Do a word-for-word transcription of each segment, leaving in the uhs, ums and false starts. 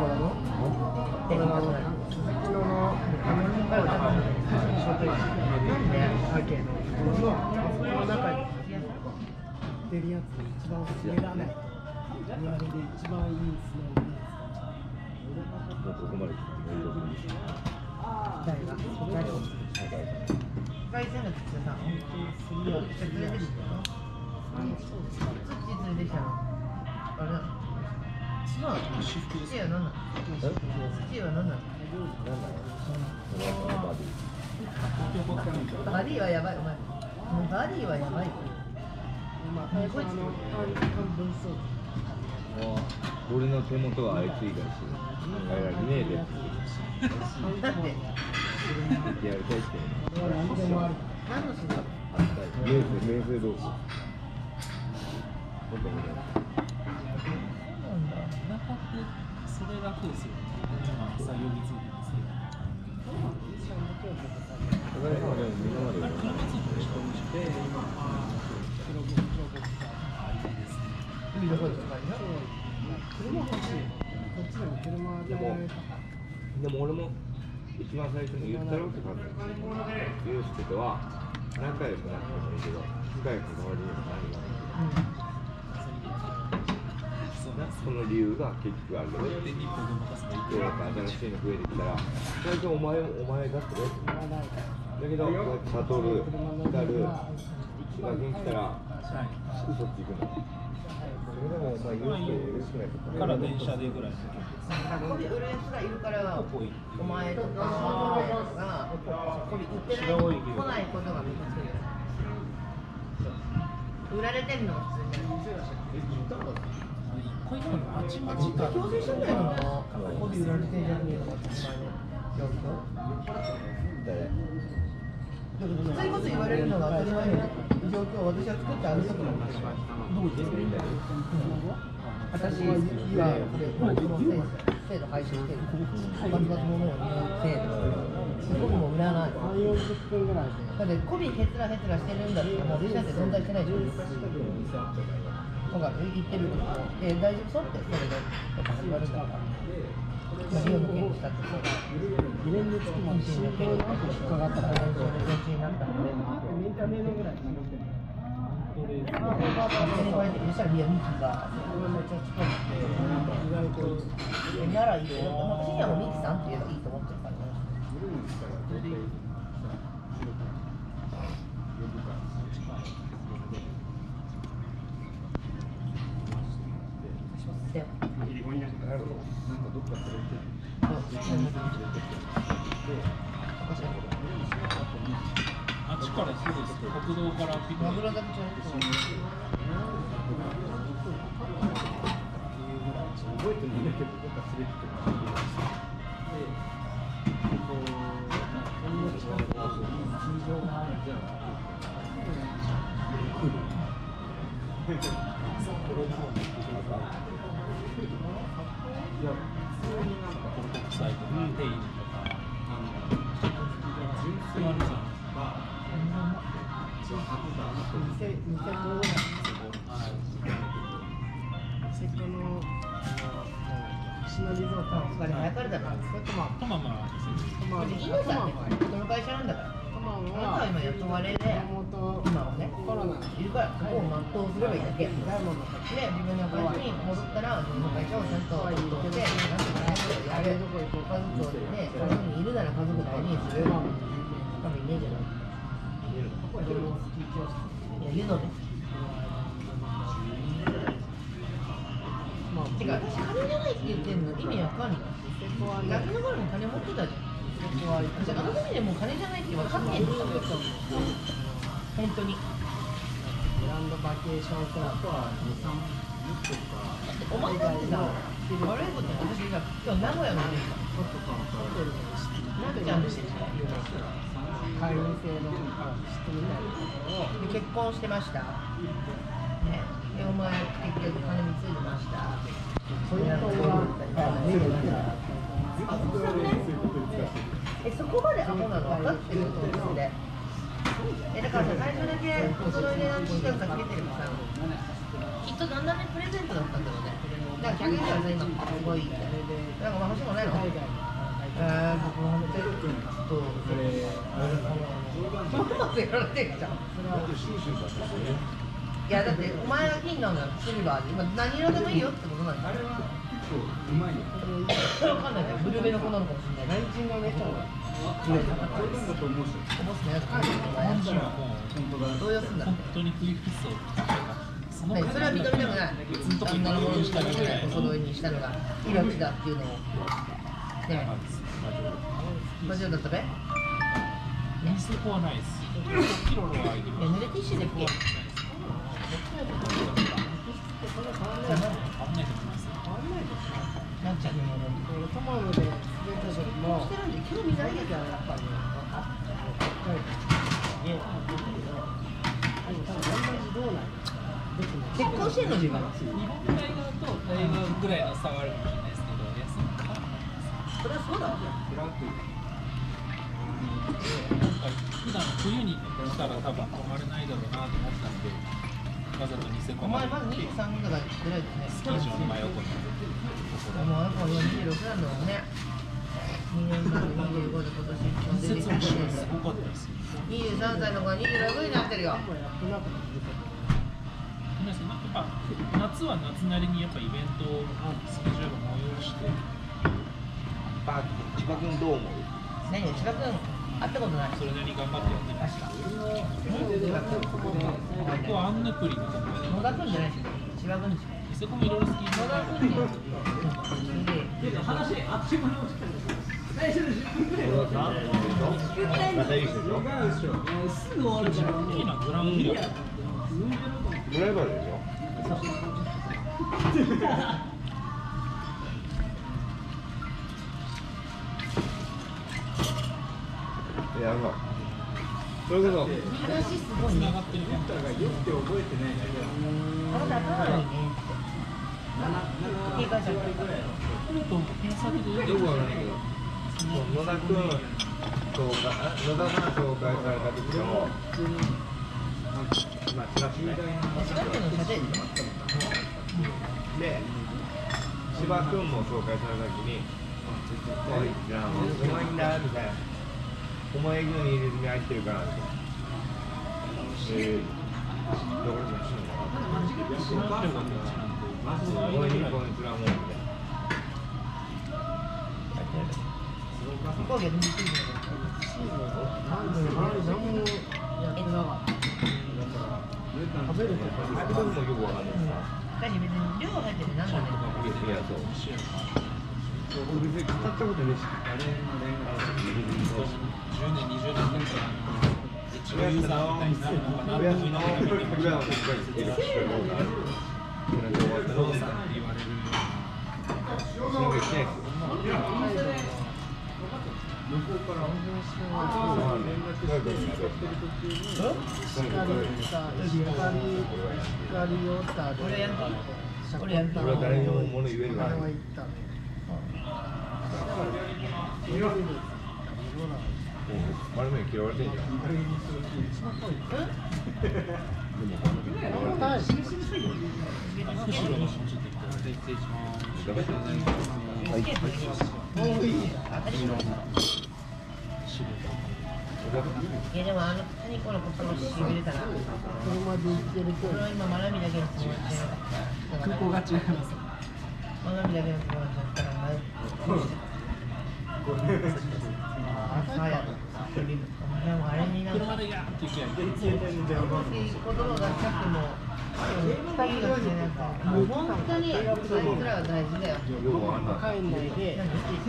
ころのこれがあの昨日の北海道の商店街なんでアーケードのこの中に出るやつで一番滑らないと言われて一番いいスノーボードもうここまで来て誰が世界世界戦の土屋さん本当にすげえ連れてきたよ土連れてきたのあれなの土は土は何なの土は何なのバディはやばいお前バディはやばいよこいつ俺の手元はあいつ以外し考えられねえでなんでやりたいって何でもある何の仕事明生明生同士それ楽ですよね。今採用についてですけど。 お金様でもみんなまで車ついてる人で今黒ボ黒ボクサーあいいですね。 海どこですか車欲しい。こっちでも車ででもでも俺も一番最初に言ったろって感じユースケとは仲良くなってもいいけど深い関わりにはなるわその理由が結局あるので、今日なんか新しいの増えてきたら、最初お前お前だってね。だけど、こうやってサトル、ヒカル、が元来たら、すぐそっち行くの。それでもお前言うて嬉しくないとから電車でぐらいの時コビ売るやつがいるからお前とかがコビ売ってない来ないことがめっちゃ強い売られてるのが普通にこういうのまちまちか強制したんだよなコビ売られてんじゃねえのかって前のそういうこと言われるのが当たり前の状況を私は作ってあるところにどこで作るんだよ私はこの制度廃止してバツバツものを入れる制度コビも売らないさんじゅうよんじゅっぷんぐらいでだってコビヘツラヘツラしてるんだってもう私なんて存在してないじゃんとか言ってるけどえ大丈夫そうってそれで言われるんだからリオの件にしたってにねんでつくまで新品の後引っかかったら連中になったのでメンタメのぐらいになってるああ、こうやってそしたらいやミキがめっちゃ近くて意外とえならいいよ私にはもうミキさんって言えばいいと思ってるからねでなんかどっか連れてあっちからそうです国道からピッマグロだけちゃう覚えてないけどどっか連れてってもらってこんな近くに地上があるじゃん来るいや普通になんか国際とか定義とか純粋にさ店店こうなんですよこのシナリゾートお金早かれだからトマトママですねトマいいのさねこの会社なんだからトマあなたは今雇われで今はねコロナいるからここを全うすればいいだけで自分の会社に戻ったら自分の会社をちゃんと取ってなんとかやる家族をね家族にいるなら家族大事にする多分いねえじゃないいや言うのねてか私金じゃないって言ってんの意味わかんないガキの頃に金持ってたじゃん私あの時でもう金じゃないって分かってんの本当にグランドバケーションクラブはにさんお前だってさ悪いこと私さ今日名古屋まで行ったなんちゃんとして会員制の質みたいなところをで結婚してましたねでお前結局金についてましたそういうところが見るあそこさねえそこまでアホなの分かってると思うんでえだからさ最初だけその値段にしてさつけてるのさきっとだんだんねプレゼントだったんだろうねだからひゃくえんからさ今すごいみたいななんかまあ欲しいもんないの？ 海外のえー、僕も本当にちょっとそれ待ってやられてんじゃん。いやだってお前が金のシルバーで今何色でもいいよってことなんだよ。わかんないけどブルベの子なのかもしれない。 ナイチンがめちゃうこぼすのやつか。 日本人はもう動揺すんだ。 本当に冬服装を着たいからそのね、それは認めたくない。あんなものにしたのにお揃いにしたのが命だっていうのを。ね、マジだったべ？ ミスコはないです。キロロはえ、濡れティッシュでっけ？ あんないと思います。 なんちゃうの？ 俺トマムで滑った時もしてるんで興味ないやつはやっぱりね。結婚してんの自分。 日本ぐらいだと大学ぐらいの差はあるかもしれないですけど、安いから。 それはそうだ。 今回普段冬に来たら多分泊まれないだろうなと思ったんで、わざとニセコお前まだにじゅうさんだからぐらいですね。 スキー場の真横にもうあとはにじゅうろくなんだもんね。にねんまえにじゅうごで今年季節もすごかったですよ。 にじゅうさんさいの子がにじゅうろくになってるよ。 皆さんなんかやっぱ夏は夏なりにやっぱイベントをスケジュールを催して、 パーティー、千葉君どう思う？ 何千葉君会ったことない。 それなりに頑張ってやってました。ここはアンヌプリのところで、 野田君じゃないし、千葉君でしょ。 ニセコもいろいろスキー場があるんで、 話あっちも最初のじゅっぷんくらい小田さんでしょ？またいいでしょ？ すぐ終わるから大きなグランピラドライバーでしょ？いや、まあ、それこそ話すごいね。 繋がってるからあなた頭がいいね。いい感じ。 来ると検索でよくわかんないけど、野田君紹介、野田さん紹介された時の、まあ、ちらっとね。 千葉君の社長でしょ。 で、千葉君も紹介された時に、おい、じゃあ、うまいんだみたいな。お前以上に入れ墨入ってるからって。えー、どこでも一緒なのかな。お前にこいつらもんみたいな。 飛行機で見てくるんだけど。 食べるとか、食べるのもよくわかんないしさ。 だし別に量入っててなんだね。 いや、そう。別に語ったことないし。 じゅうねん、にじゅうねん経ったら、一応ユーザーみたいになるのかなっていうのが見てみて、なんか終わったのって言われる。 向こうからこれやんか。これやんか。 俺は誰にも物言えるから。丸目嫌われてんじゃん。 後ろの人ちょっと失礼します。 いやでもあの谷子のこともしびれたな。 車で行ってるとこれは今学びだけの友達じゃなかった。 空港が違います学びだけの友達だったら前。朝や。でもあれになんか。 車でやーって行きゃいい。 言葉がしたくも。もう本当にあいつらは大事だよ。 帰んないで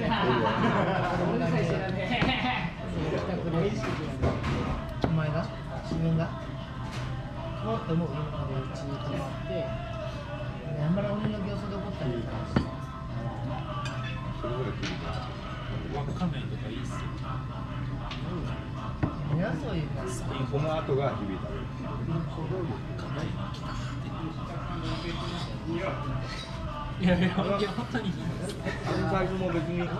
お前が自分がもっと思う今までうちに泊まってあんまり俺の業者で怒ったりさ稚内とかいいっすよ。 いやそういうかこの後が響いた。 いやいや、いや本当にいいです。 あのサイズも別に。 うち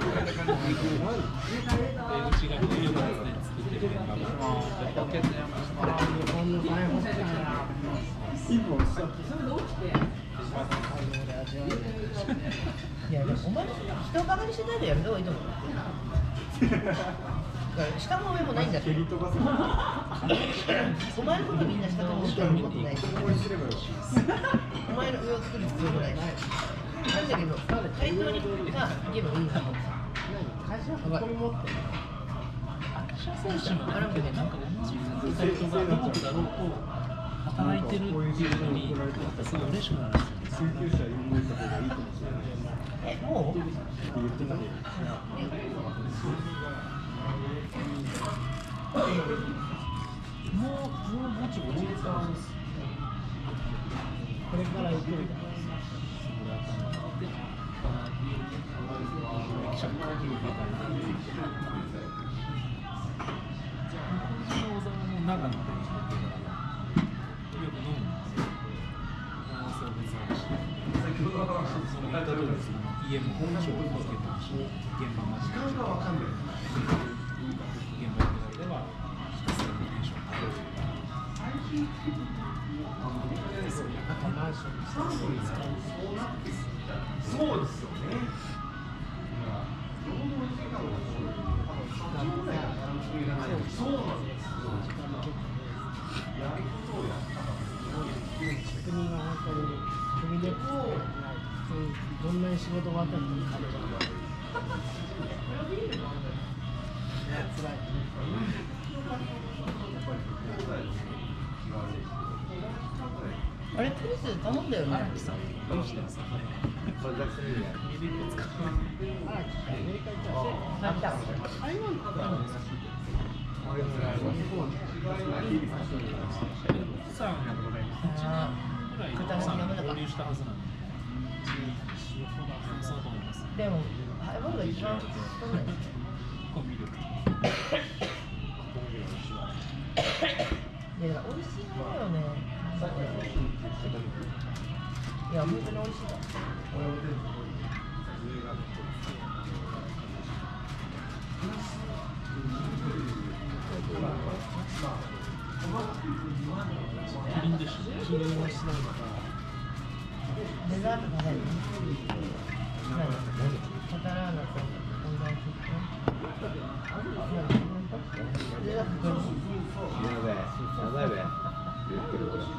が冬用のやつで作ってるメンバーが。 日本の大北海一本さそれで起きていやでもお前人バカにしてないのやめた方がいいと思う。下も上もないんだって。お前のことみんな下とも上もことない。お前の上を作る必要もない。なんだけど対等にさいけばいいんだと思う。会社はここに持ってる。 記者選手もあるけど、なんか同じサイトがどこだろうと働いてるっていうのに、すごい嬉しくなるんですよ。 え、もう？ もう、もうぼちぼちです。 これから行くみたいな。 長野でよく飲むんですよ。そう別にして、その言った通りですね。家も超つけてるし、現場マジで。現場行くだけではひたすらテンション上げる。マンションにそうですよね。そうなんです。 職人は本当に首でどんなに仕事があったのかつらい。 あれテニス頼んだよね。 荒木さんどうしてますかね。 それだけするんや。 メリット使う。 荒木さんアメリカ行ったらあ、来た。 台湾の方なんですか。 さんぐらい合流したはずなんで。そうと思います。 でもハイボールが一番少ない。 コンビ力。 いや美味しいものよね。いや本当に美味しいだ。 キリンでしょ。 キリンをしないとか。 デザート食べる。何？カタラーナとオンラインキット。デザート食べる。 やべえ、やばいべ。言ってるこれ。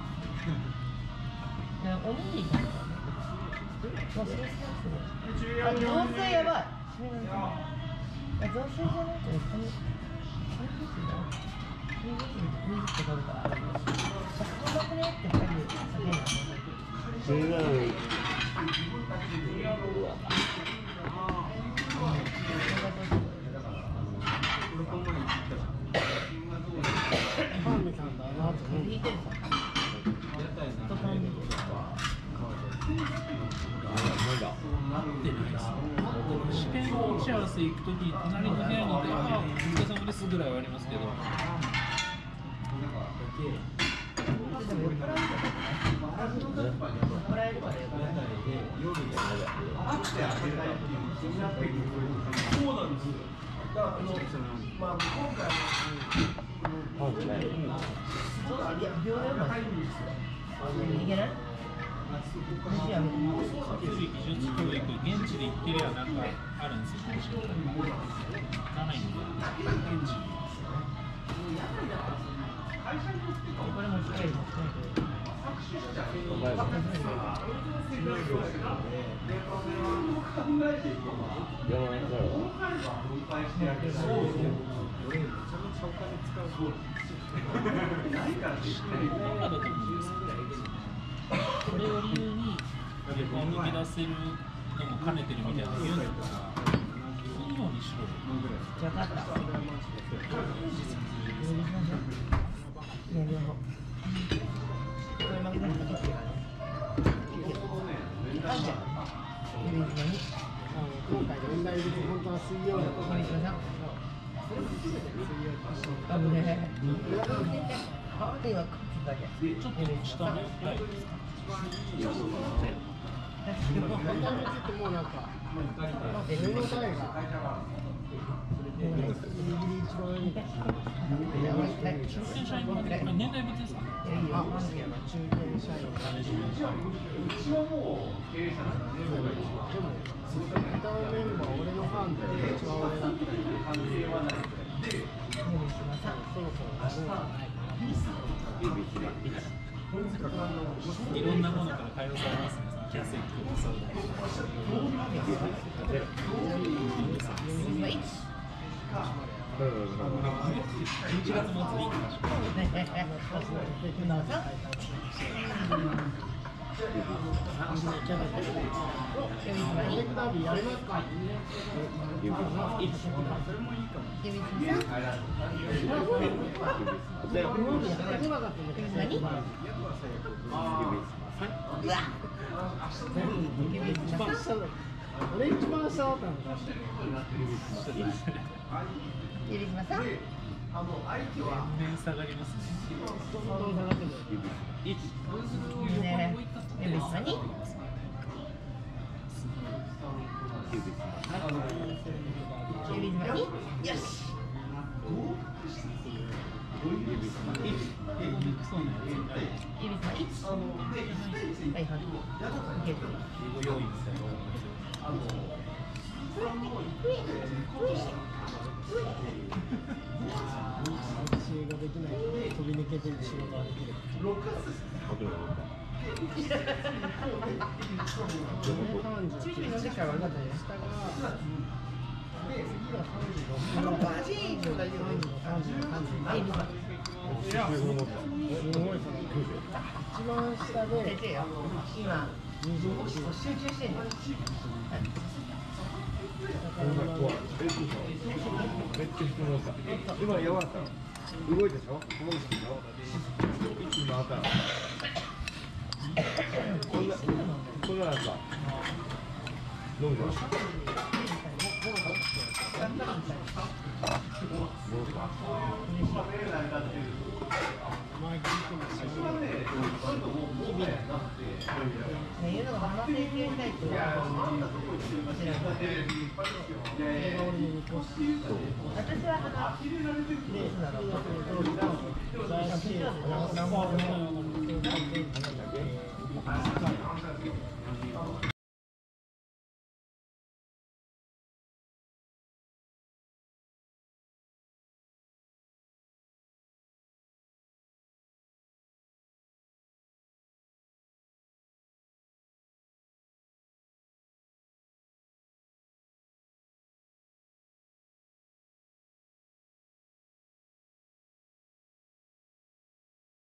おにぎりかな。もうそれすごい。あ、雑炊やばい。雑炊じゃなくてこのこれですよ。水って取るから。このくらいって入る酒なの。 それなのに。 ファンミさんだなと思って。 引いてるさ。と感じ。 合ってないです。試験打ち合わせ行くときに隣の部屋にいて、ああ、お疲れ様ですぐらいはありますけど。 でも酔っ払うから。酔っ払えるからよくない。そうなんですよ。だからあのまあ今回パンじゃない。 そういや秒でうまい。いけない？ 基礎技術教育、現地で行ってりゃなんかあるんですよ、講習会。行かないんで、現地に。 これも近いもん。 お前も。山のだろう。 だと思うんですよ。これを理由に旅行に抜け出せるのも兼ねてるみたいな言うんだったら、いいようにしろよ。 じゃあ、勝った。いや、両方。これ負けたら負けっていうかね。あんじゃん。テレビのに。 今回のオンラインで本当は水曜日の森島さん。あぶねえ。あ、今、勝つだけ。 ちょっと下のライブですか。 本当にちょっともうなんか、目の前がギリギリ一番いい。 出店者今、これ年代別ですか。 いやいいよ、 あ、 好きやな。 中堅社員マネジメントでも、歌うメンバー、俺のファンで一番上だったら、 夢島さん。 そろそろそうじゃないかな。 指ひらいろんなものから解放されますね。キャセットもそうだし。 夢島いち。 いちがつ末に行きましょう。 夢島さん。夢島に。 ダービーやりますか？ 指それもいいかも。 夢島さん。 でやってこなかったんだけど、 何？ 指うわ。夢一島さん。 番下だ。俺一番下だったのか。 夢島さん。 年下がりますね。 どんどん下がってる。 ね、夢島に。夢島に。よし。 英語できそうなやつ。 指さんいち。はいはい。いける。 英語要員みたいなのがあるんですよ。 私ができない飛び抜けてる仕事ができる。 チビ飲んでから悪かったね。 下がで次がさんじゅうろく。 あのバージーン大丈夫。 さんじゅうさんじゅうはい、指さん。 すごい下がる。一番下で先生よ。今にじゅういち。 集中してんの。 今やばかったの動いたでしょ動いたでしょ一気に回ったのこんなこんななんか飲むじゃんね、いうのが生成形タイプは私はあの、 で、